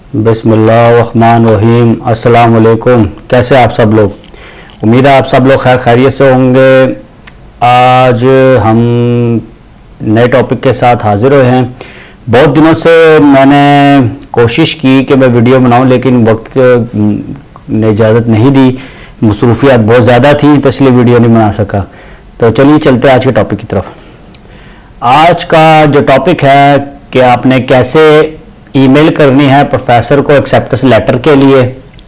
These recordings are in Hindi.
बिस्मिल्लाहिर्रहमानिर्रहीम। अस्सलाम वालेकुम। कैसे आप सब लोग? उम्मीद है आप सब लोग खैर खैरियत से होंगे। आज हम नए टॉपिक के साथ हाजिर हुए हैं। बहुत दिनों से मैंने कोशिश की कि मैं वीडियो बनाऊं, लेकिन वक्त ने इजाज़त नहीं दी। मसरूफियात बहुत ज़्यादा थी तो इसलिए वीडियो नहीं बना सका। तो चलिए चलते हैं आज के टॉपिक की तरफ। आज का जो टॉपिक है कि आपने कैसे ईमेल करनी है प्रोफेसर को एक्सेप्टेंस लेटर के लिए,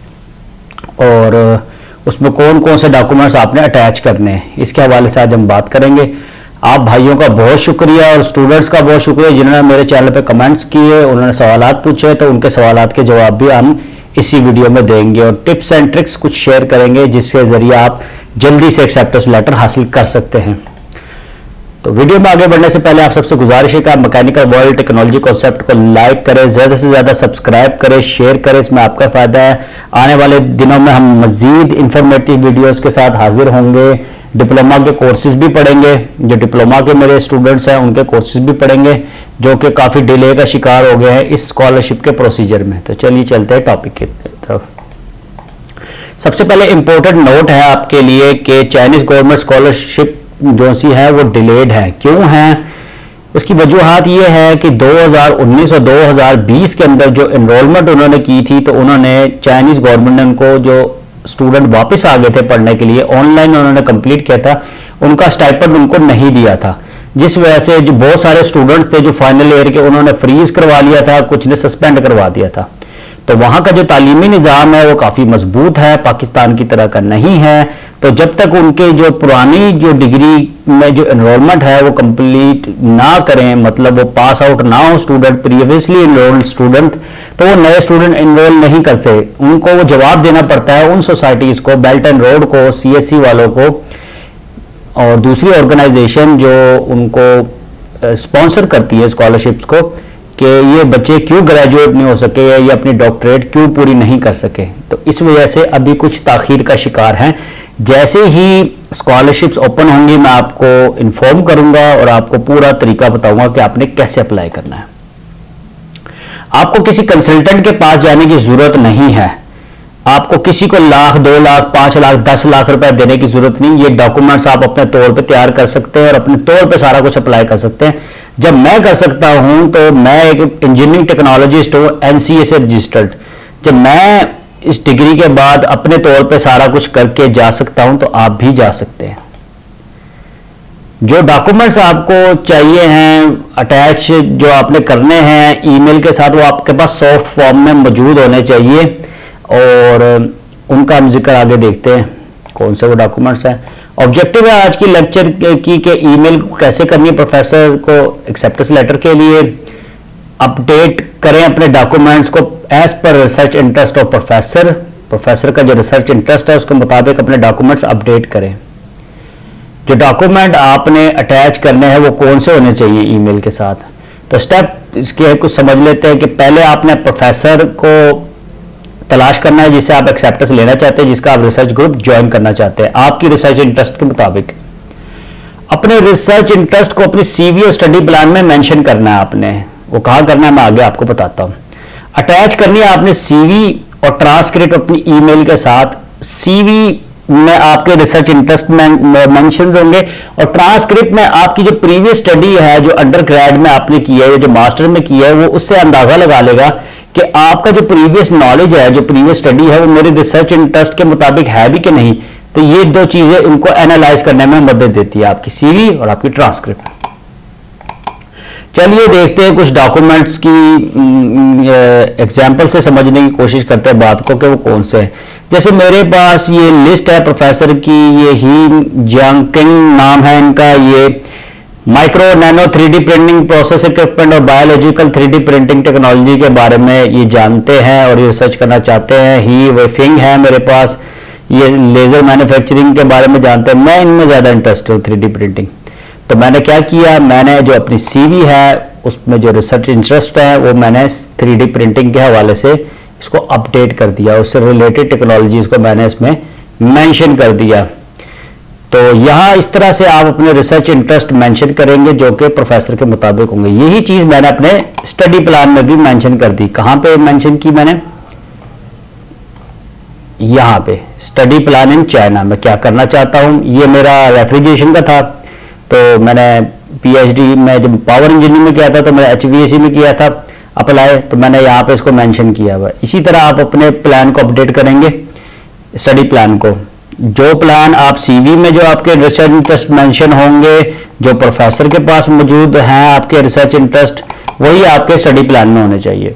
और उसमें कौन कौन से डॉक्यूमेंट्स आपने अटैच करने हैं, इसके हवाले से आज हम बात करेंगे। आप भाइयों का बहुत शुक्रिया और स्टूडेंट्स का बहुत शुक्रिया जिन्होंने मेरे चैनल पे कमेंट्स किए, उन्होंने सवालात पूछे, तो उनके सवालात के जवाब भी हम इसी वीडियो में देंगे और टिप्स एंड ट्रिक्स कुछ शेयर करेंगे जिसके जरिए आप जल्दी से एक्सेप्टेंस लेटर हासिल कर सकते हैं। तो वीडियो में आगे बढ़ने से पहले आप सबसे गुजारिश है कि आप मैकेनिकल वर्ल्ड टेक्नोलॉजी कॉन्सेप्ट को लाइक करें, ज्यादा से ज्यादा सब्सक्राइब करें, शेयर करें, इसमें आपका फायदा है। आने वाले दिनों में हम मजीद इंफॉर्मेटिव वीडियोस के साथ हाजिर होंगे। डिप्लोमा के कोर्सेज भी पढ़ेंगे, जो डिप्लोमा के मेरे स्टूडेंट्स हैं उनके कोर्सेज भी पढ़ेंगे जो कि काफी डिले का शिकार हो गए हैं इस स्कॉलरशिप के प्रोसीजर में। तो चलिए चलते हैं टॉपिक की तरफ। सबसे पहले इंपॉर्टेंट नोट है आपके लिए कि चाइनीज गवर्नमेंट स्कॉलरशिप जो सी है वो डिलेड है। क्यों है? उसकी वजूहत ये है कि 2019 और 2020 के अंदर जो एनरोलमेंट उन्होंने की थी, तो उन्होंने चाइनीज गवर्नमेंट ने उनको जो स्टूडेंट वापस आ गए थे पढ़ने के लिए, ऑनलाइन उन्होंने कंप्लीट किया था, उनका स्टाइपेंड उनको नहीं दिया था, जिस वजह से जो बहुत सारे स्टूडेंट्स थे जो फाइनल ईयर के, उन्होंने फ्रीज करवा लिया था, कुछ ने सस्पेंड करवा दिया था। तो वहां का जो तालीमी निज़ाम है वो काफ़ी मजबूत है, पाकिस्तान की तरह का नहीं है। तो जब तक उनके जो पुरानी जो डिग्री में जो एनरोलमेंट है वो कंप्लीट ना करें, मतलब वो पास आउट ना हो स्टूडेंट, प्रीवियसली एनरोल्ड स्टूडेंट, तो वो नए स्टूडेंट एनरोल नहीं करते। उनको वो जवाब देना पड़ता है उन सोसाइटीज़ को, बेल्ट एंड रोड को, CSC वालों को और दूसरी ऑर्गेनाइजेशन जो उनको स्पॉन्सर करती है स्कॉलरशिप्स को, कि ये बच्चे क्यों ग्रेजुएट नहीं हो सके या ये अपनी डॉक्टरेट क्यों पूरी नहीं कर सके। तो इस वजह से अभी कुछ ताखीर का शिकार हैं। जैसे ही स्कॉलरशिप्स ओपन होंगी मैं आपको इन्फॉर्म करूंगा और आपको पूरा तरीका बताऊंगा कि आपने कैसे अप्लाई करना है। आपको किसी कंसल्टेंट के पास जाने की जरूरत नहीं है। आपको किसी को लाख, 2 लाख, 5 लाख, 10 लाख रुपए देने की जरूरत नहीं। ये डॉक्यूमेंट्स आप अपने तौर पे तैयार कर सकते हैं और अपने तौर पे सारा कुछ अप्लाई कर सकते हैं। जब मैं कर सकता हूं तो मैं एक इंजीनियरिंग टेक्नोलॉजिस्ट हूं, NCA से रजिस्टर्ड। जब मैं इस डिग्री के बाद अपने तौर पे सारा कुछ करके जा सकता हूं तो आप भी जा सकते हैं। जो डॉक्यूमेंट्स आपको चाहिए हैं अटैच, जो आपने करने हैं ईमेल के साथ, वो आपके पास सॉफ्ट फॉर्म में मौजूद होने चाहिए और उनका हम जिक्र आगे देखते हैं कौन से वो डॉक्यूमेंट्स हैं। ऑब्जेक्टिव है आज की लेक्चर की कि ईमेल कैसे करनी है प्रोफेसर को एक्सेप्टेंस लेटर के लिए। अपडेट करें अपने डॉक्यूमेंट्स को as per research interest of professor. Professor का जो रिसर्च इंटरेस्ट है उसके मुताबिक अपने डॉक्यूमेंट्स अपडेट करें। जो डॉक्यूमेंट आपने अटैच करने हैं वो कौन से होने चाहिए ईमेल के साथ, तो स्टेप इसके कुछ समझ लेते हैं कि पहले आपने प्रोफेसर को तलाश करना है जिससे आप एक्सेप्टेंस लेना चाहते हैं, जिसका आप रिसर्च ग्रुप ज्वाइन करना चाहते हैं आपकी रिसर्च इंटरेस्ट के मुताबिक। अपने रिसर्च इंटरेस्ट को अपनी CV और स्टडी प्लान में मेंशन करना है। आपने वो कहाँ करना है मैं आगे आपको बताता हूँ। अटैच करनी है आपने CV और ट्रांसक्रिप्ट अपनी ईमेल के साथ। CV में आपके रिसर्च इंटरेस्ट में मेंशंस होंगे और ट्रांसक्रिप्ट में आपकी जो प्रीवियस स्टडी है, जो अंडर ग्रेड में आपने की है या जो मास्टर में की है, वो उससे अंदाजा लगा लेगा कि आपका जो प्रीवियस नॉलेज है, जो प्रीवियस स्टडी है, वो मेरे रिसर्च इंटरेस्ट के मुताबिक है भी कि नहीं। तो ये दो चीजें इनको एनालाइज करने में मदद देती है, आपकी CV और आपकी ट्रांसक्रिप्ट। चलिए देखते हैं कुछ डॉक्यूमेंट्स की एग्जांपल से समझने की कोशिश करते हैं बात को कि वो कौन से हैं। जैसे मेरे पास ये लिस्ट है प्रोफेसर की, ये ही जियांकिंग नाम है इनका। ये micro nano 3D printing process equipment और बायोलॉजिकल 3D प्रिंटिंग टेक्नोलॉजी के बारे में ये जानते हैं और ये रिसर्च करना चाहते हैं। ही वेफिंग है मेरे पास, ये लेजर मैन्युफैक्चरिंग के बारे में जानते हैं। मैं इनमें ज़्यादा इंटरेस्टेड हूँ 3D प्रिंटिंग। तो मैंने क्या किया, मैंने जो अपनी CV है उसमें जो रिसर्च इंटरेस्ट है वो मैंने 3D प्रिंटिंग के हवाले से इसको अपडेट कर दिया, उससे रिलेटेड टेक्नोलॉजीज को मैंने इसमें मेंशन कर दिया। तो यहाँ इस तरह से आप अपने रिसर्च इंटरेस्ट मेंशन करेंगे जो कि प्रोफेसर के मुताबिक होंगे। यही चीज मैंने अपने स्टडी प्लान में भी मेंशन कर दी। कहाँ पे मेंशन की मैंने? यहाँ पे स्टडी प्लान इन चाइना। मैं क्या करना चाहता हूँ, ये मेरा रेफ्रिजरेशन का था, तो मैंने पीएचडी में जब पावर इंजीनियरिंग में किया था तो मैंने एचवीएसी में किया था अप्लाई, तो मैंने यहाँ पे इसको मेंशन किया हुआ। इसी तरह आप अपने प्लान को अपडेट करेंगे, स्टडी प्लान को। जो प्लान आप सीवी में जो आपके रिसर्च इंटरेस्ट मेंशन होंगे, जो प्रोफेसर के पास मौजूद हैं आपके रिसर्च इंटरेस्ट, वही आपके स्टडी प्लान में होने चाहिए।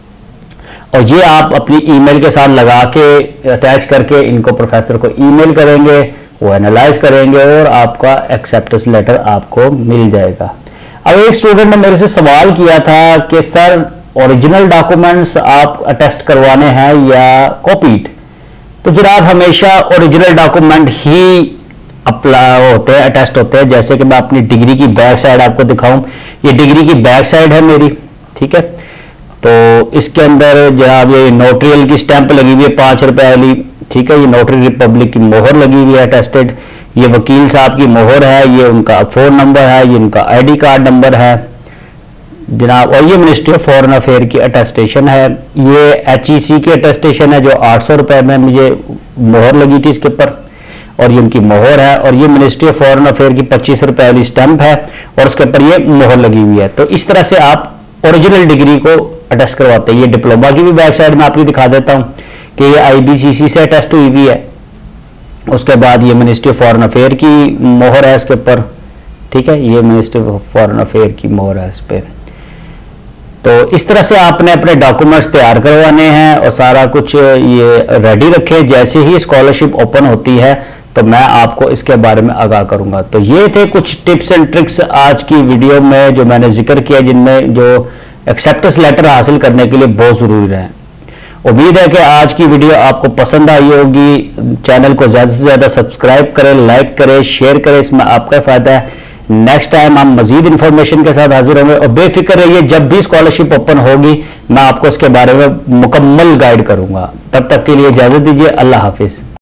और ये आप अपनी ईमेल के साथ लगा के अटैच करके इनको प्रोफेसर को ईमेल करेंगे, वो एनालाइज करेंगे और आपका एक्सेप्टेंस लेटर आपको मिल जाएगा। अब एक स्टूडेंट ने मेरे से सवाल किया था कि सर ओरिजिनल डॉक्यूमेंट्स आप अटेस्ट करवाने हैं या कॉपीड? तो जनाब हमेशा ओरिजिनल डॉक्यूमेंट ही अप्लाई होते हैं, अटेस्ट होते हैं। जैसे कि मैं अपनी डिग्री की बैक साइड आपको दिखाऊं, ये डिग्री की बैक साइड है मेरी, ठीक है। तो इसके अंदर जनाब ये नोटरियल की स्टैंप लगी हुई है 5 रुपए वाली, ठीक है। ये नोटरी रिपब्लिक की मोहर लगी हुई है अटेस्टेड, ये वकील साहब की मोहर है, ये उनका फोन नंबर है, ये उनका आईडी कार्ड नंबर है जनाब, और ये मिनिस्ट्री ऑफ फॉरेन अफेयर की अटेस्टेशन है। ये एचईसी की अटेस्टेशन है जो 800 रुपए में मुझे मोहर लगी थी इसके ऊपर, और ये उनकी मोहर है। और ये मिनिस्ट्री ऑफ फॉरेन अफेयर की 25 रुपए वाली स्टैंप है और उसके ऊपर ये मोहर लगी हुई है। तो इस तरह से आप ओरिजिनल डिग्री को अटेस्ट करवाते हैं। ये डिप्लोमा की भी बैक साइड में आपको दिखा देता हूं कि ये आईबीसीसी से अटेस्ट हुई हुई है। उसके बाद ये मिनिस्ट्री ऑफ फॉरेन अफेयर की मोहर है इसके ऊपर, ठीक है। ये मिनिस्ट्री ऑफ फॉरेन अफेयर की मोहर है इस पे। तो इस तरह से आपने अपने डॉक्यूमेंट्स तैयार करवाने हैं और सारा कुछ ये रेडी रखें। जैसे ही स्कॉलरशिप ओपन होती है तो मैं आपको इसके बारे में आगाह करूंगा। तो ये थे कुछ टिप्स एंड ट्रिक्स आज की वीडियो में जो मैंने जिक्र किया, जिनमें जो एक्सेप्टेंस लेटर हासिल करने के लिए बहुत जरूरी है। उम्मीद है कि आज की वीडियो आपको पसंद आई होगी। चैनल को ज्यादा से ज्यादा सब्सक्राइब करें, लाइक करें, शेयर करें, इसमें आपका फायदा है। नेक्स्ट टाइम हम मजीद इंफॉर्मेशन के साथ हाजिर होंगे और बेफिक्र रहिए, जब भी स्कॉलरशिप ओपन होगी मैं आपको इसके बारे में मुकम्मल गाइड करूंगा। तब तक के लिए इजाजत दीजिए। अल्लाह हाफिज।